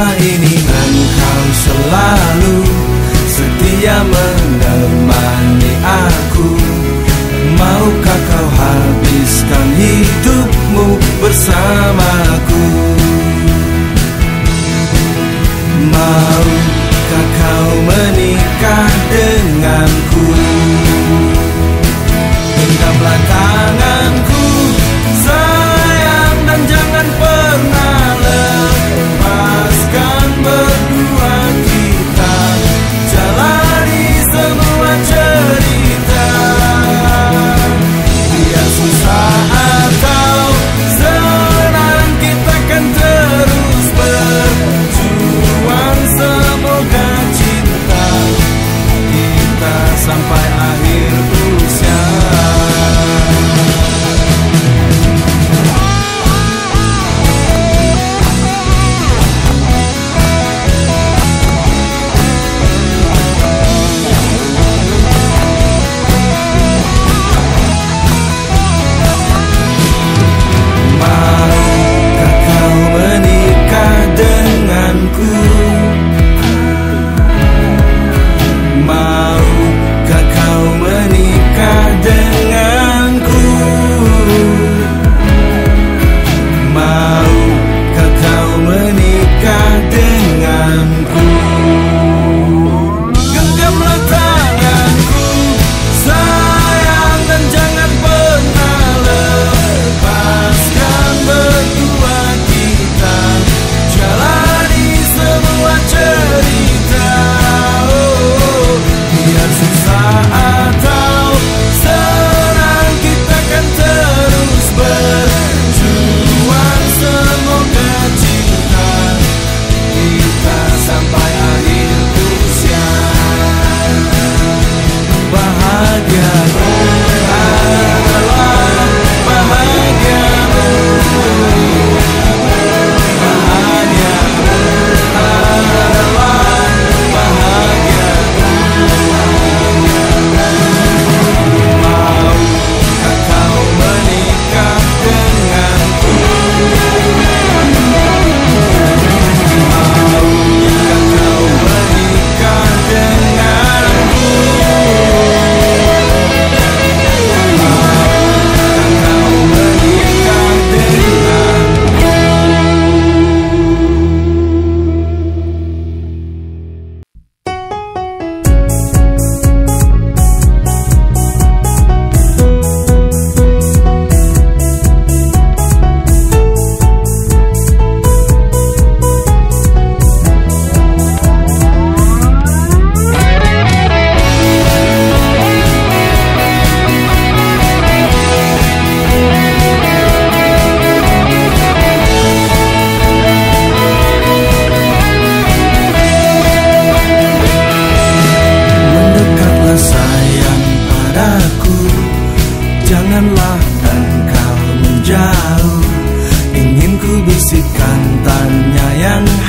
ini engkau selalu setia menemani aku. Maukah kau habiskan hidupmu bersamaku? Maukah kau menikah denganku? Genggamlah tanganku sayang, dan jangan pernah lepaskan. Berdua kita jalani semua cerita, biar susah atau senang kita kan terus berjuang. Semoga cinta kita sampai akhir usia. Maukah kau menikah denganku? Maukah kau menikah denganku? Maukah kau menikah denganku? Genggamlah tanganku sayang, dan jangan pernah lepaskan. Berdua kita jalani semua cerita, biar susah atau senang kita kan terus berjuang. Semoga cinta kita sampai akhir usia. Bahagiamu adalah bahagiamu. Bahagiamu adalah bahagiamu. Maukah kau menikah denganku? Maukah kau menikah denganku? Maukah kau menikah denganku? Mendekatlah sayang padaku, janganlah engkau menjauh. Ingin ku bisikkan tanya yang